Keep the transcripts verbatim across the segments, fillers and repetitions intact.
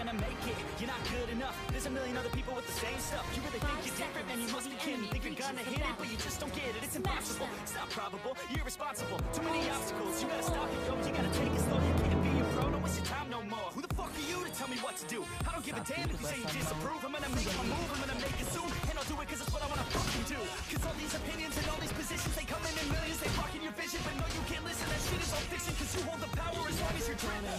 gonna make it. You're not good enough. There's a million other people with the same stuff. You really think you're different, man? You must be kidding. Think you're gonna hit it, but you just don't get it. It's impossible. It's not probable. You're irresponsible. Too many obstacles. You gotta stop it, yo. You gotta take it slow. You can't be a pro. Don't waste your time no more. Who the fuck are you to tell me what to do? I don't give a damn if you say you disapprove. I'm gonna make my move. I'm gonna make it soon, and I'll do it 'cause it's what I wanna fucking do. 'Cause all these opinions and all these positions, they come in in millions. They blocking your vision, but no, you can't listen. That shit is all fiction. 'Cause you hold the power as long as you're dreaming.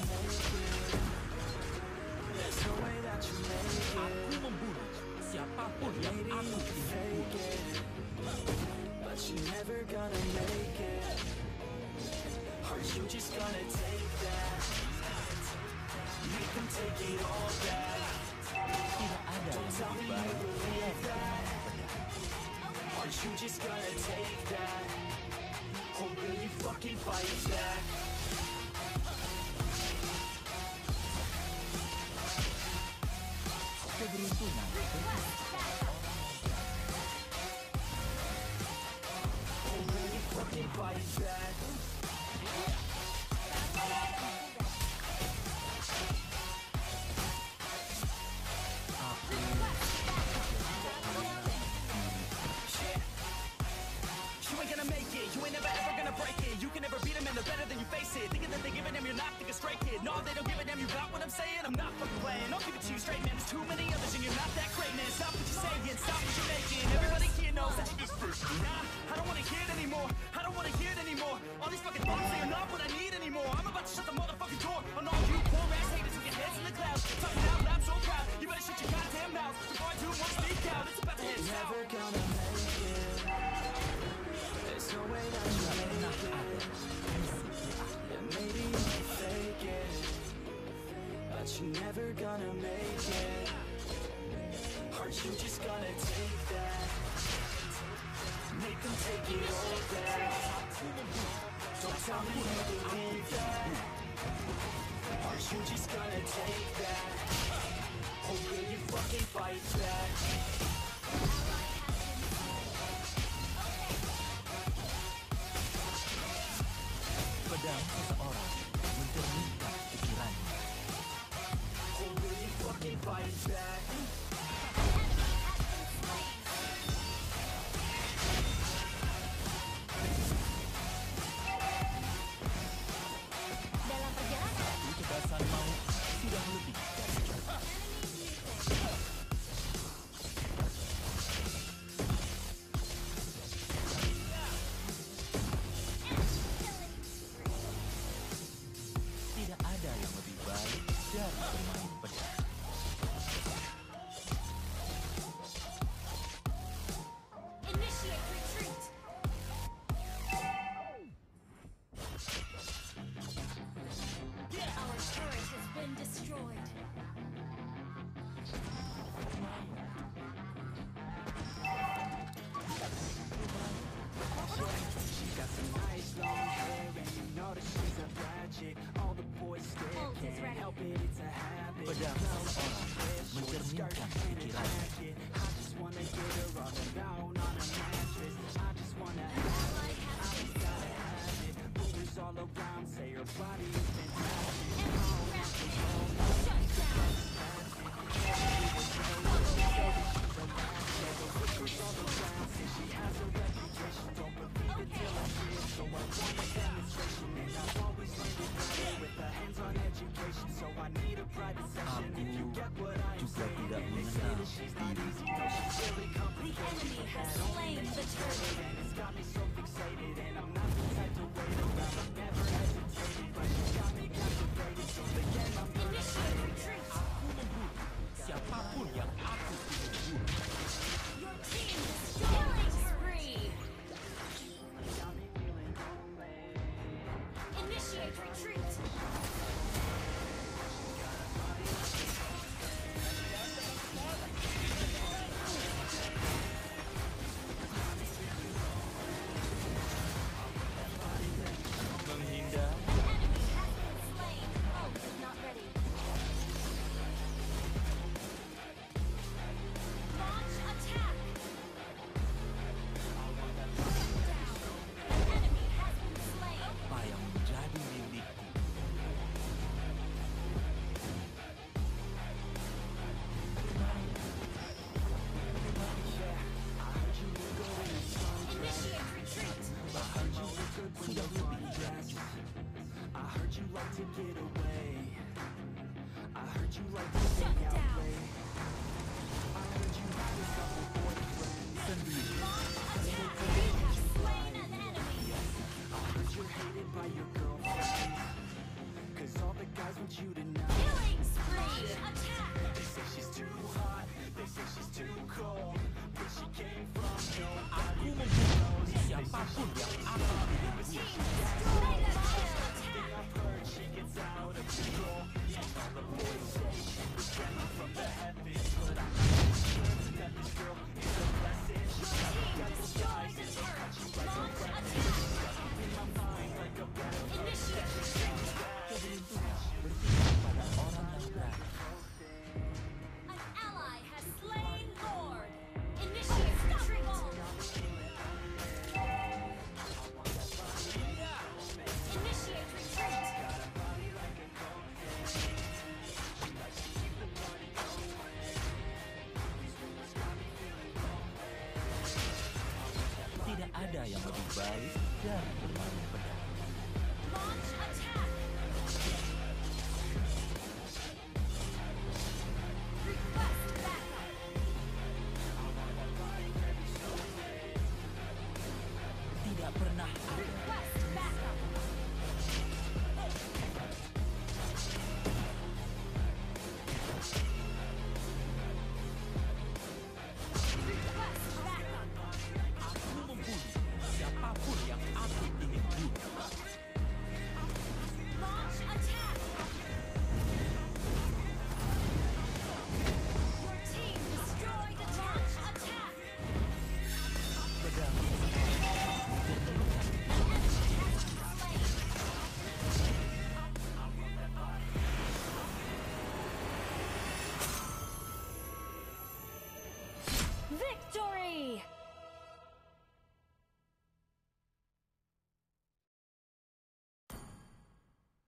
There's no way that you make it. Aku membunuh siapapun yang aku fake it, but you never gonna make it. Are you just gonna take that? Make them take it all back. tidak ada Don't yang tell me lebih you baik believe dari that. pedang. Are you just gonna take that? Or will you fucking fight back? Keberuntungan Or will you fucking fight back? You ain't gonna make it, you ain't never ever gonna break it. You can never beat them and they're better than you face it. Thinking that they give a damn, you're not, think a straight kid. No, they don't give a damn, you got what I'm saying? I'm not fucking playing, I'll give it to you straight, man. There's too many others and you're not that great, man. Stop what you're saying, stop what you're making. Everybody here knows that you're just first. Nah, I don't wanna hear it anymore, I don't wanna hear it anymore. All these fucking thoughts, they are not what I need anymore. I'm about to shut the motherfucking door on all you poor ass haters with your heads in the clouds. Talking out loud, so proud, you better shut your goddamn mouth before I do more speak out. It's about to head south. Never gonna make it. There's no way that you make it. Yeah, maybe you'll fake it, but you're never gonna make it. Are you just gonna take that? Make them take it all back. Don't tell me you believe that. Are you just gonna take that? Or will you fucking fight back? pedang seseorang mencernihkan pikirannya. Or will you fucking fight back? Dalam perjalanan Tapi kebasan maut sudah lebih dari cukup. Tidak ada yang lebih baik dari bermain pedang. initiate retreat. Our turret has been destroyed. She got some nice long hair and you know that she's a bad chick. All the boys stare, Ult is can't ready. help it, it's a habit. Pedang seseorang mencernihkan pikirannya. I just wanna get her all alone on a mattress. I just wanna have Ally it, I has just gotta have it. Rumors all around say her body is fantastic. Shut down. Rumors all around say she has a reputation. Don't believe it till I see it, so I want a demonstration. And I've always landed better with a hands-on education. So I need a private session if you get what I'm juga saying. tidak And they say mengenal that she's not easy, no, she's really The complicated. enemy has slain the turret. And it's got me so fixated, and I'm not the type to wait around. I've never hesitated, but she's got me captivated. So the end, I'm gonna Initiate retreat. Aku membunuh siapapun yang aku ingin bunuh. Your team is killing spree. got me feeling lonely. Initiate retreat. to get away. I heard you like to Shut stay out down. late. I heard you had a couple boyfriends. Sendiri. Launch attack. You have slain an enemy. I heard you're hated by your girlfriends. Cause all the guys want you to know. Killing spree. Attack. They say she's too hot, they say she's too cold. Where she came from, no, Aku membunuh siapapun yang aku pilih. Team destroyed. Mega kill. Attack. I've heard she gets out of control. And all the boys say she was sent from the heavens. But I'm not sure that this girl is a blessing. She's got Team destroyed the turret. Launch attack. in my mind like a battle. Initiate retreat. Keberuntungan berpihak pada orang yang berani. An ally has slain Lord. Initiate retreat. Initiate retreat. Tidak ada yang lebih baik dari bermain pedang. Launch attack.